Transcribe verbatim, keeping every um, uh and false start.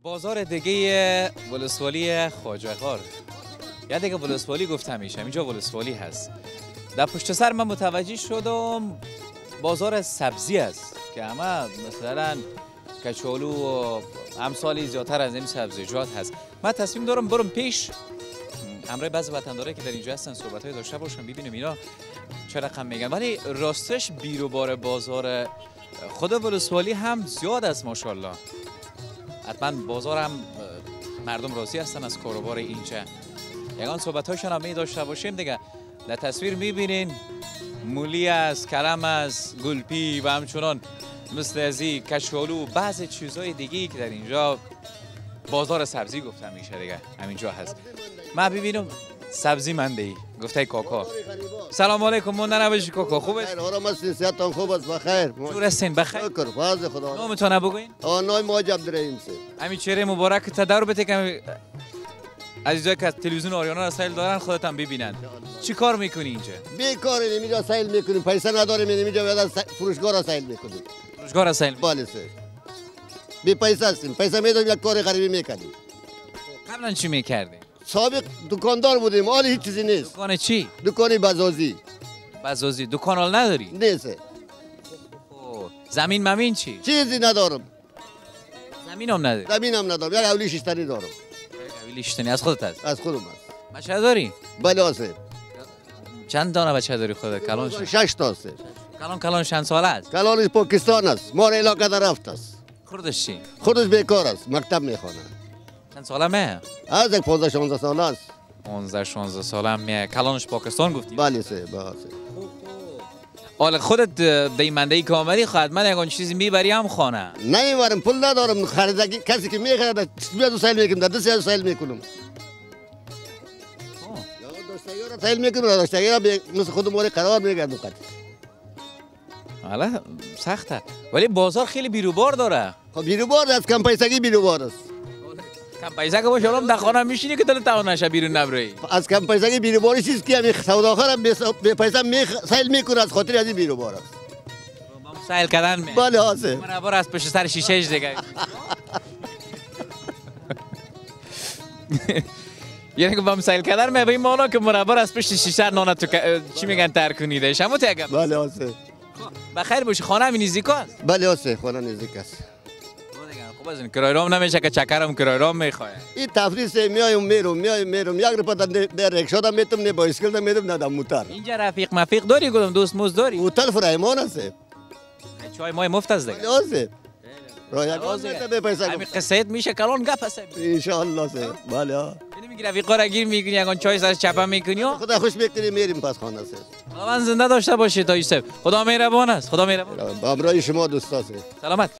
بازار دیگه ولسوالی خواجه‌غار. یا دیگه ولسوالی گفتم میشه، اینجا ولسوالی هست. در پشت سر من متوجه شدم بازار سبزی است که همه مثلا کچالو و امثالی زیادتر از این سبزیجات هست. من تصمیم دارم برم پیش همراه بعضی وطندارایی که در اینجا هستن صحبت‌های داشته باشم، ببینیم اینا چه رقم میگن. ولی راستش بیروبار بازار خود ولسوالی هم زیاد است ماشاءالله. حتما بازار هم مردم راضی هستن از کاروبار اینجا. یگان صحبت‌هاشون هم می داشته باشیم دیگه. در تصویر می‌بینین مولی است، کرم است، گلپی و همچنان مثل ازی کچالو، بعضی چیزهای دیگه که در اینجا بازار سبزی گفته میشه دیگه همینجا هست. من ببینم سبزی منده گفته کاکا. سلام علیکم، مونده نباشی کاکا، خوبه؟ خیر، آرام هستین؟ صحتتان خوب است؟ بخیر. جور هستین؟ بخیر. شکر، فضل خدا. نامتون بگوین؟ آ نام ما عبدالرحیم است. همین چهره مبارک تدارو بده که عزیزایی که تلویزیون آریانا رسایل دارن خودت هم ببینن. چی کار میکنی اینجا؟ بیکار اینجا سیل میکنیم، پیسه نداریم اینجا بعد فروشگاه سیل میکنیم. فروشگاه سیل؟ بله سر. بی پیسه هستیم، پیسه میدیم یک کار غریبی میکنیم. قبلا چی میکردی؟ سابق دکاندار بودیم، حالا هیچ چیزی نیست. دکان چی؟ دکان بازازی. بازازی. دکان حال نداری؟ نیست. زمین ممین چی؟ چیزی ندارم. زمین هم نداری؟ زمین هم ندارم، یک اولی شیشتنی دارم. یک اولی شیشتنی از خودت هست؟ از خودم هست. بچه داری؟ بله هست. چند دانه بچه داری خودت؟ کلان شش تا است. کلان کلان چند ساله است؟ کلانش پاکستان است، مال علاقه در رفت است. خودش چی؟ خودش بیکار است، مکتب میخوانه. چند ساله میه؟ از یک پانزده شانزده ساله است. پانزده شانزده ساله هم میه. کلانش پاکستان گفتی؟ بله سه، بله. حالا خودت در این منده ای که آمدی خواهد من یکان چیزی میبری هم خانه؟ نمیبرم، پول ندارم. خریدگی کسی که میخرد بیاد سیل میکنم، در دست از سیل میکنم. داشتگی را سیل میکنم، داشتگی را مثل خودم موری قرار میگردم. حالا سخته، ولی بازار خیلی بیروبار داره. خب بیروبار است، کم پیسگی بیروبار است. کم پیسه که باشه الان در خانه میشینی که دلت تمام نشه بیرون نبری. از کم پیسگی بیروباری چیز که همین سوداخر به پیسه می سیل میکنه، از خاطر از این بیروبار است. سیل کردن می؟ بله هاسه. من بار از پشت سر شیشه اش دیگه. یعنی که بام سیل کردن می به این معنا که مربار از پشت شیشه نان تو چی میگن تر کنیده شما تگم. بله هاسه. بخیر باشی. خانه همین نزدیک است؟ بله هاسه، خانه نزدیک است. خب از این کرای رام نمیشه که چکرم کرای رام میخواه. این تفریح میایم میرم میایم میرم یک رپا در رکشا دم میتم نه بایسکل دم میرم نه دم موتر. اینجا رفیق مفیق داری گفتم دوست موز داری؟ هتل فرایمان است. چای مای مفت است دیگه. بله رایگان میته به پیسه. همین قصه میشه کلان گپ است. ان شاء الله سه. بله ها. یعنی میگی رفیقا را گیر میکنی یگان چای سر چپا میکنی؟ خدا خوش میکنی میریم پس خانه سه. من زنده داشته باشی تا یوسف. خدا مهربان است. خدا مهربان. با امرای شما دوستا سه. سلامت.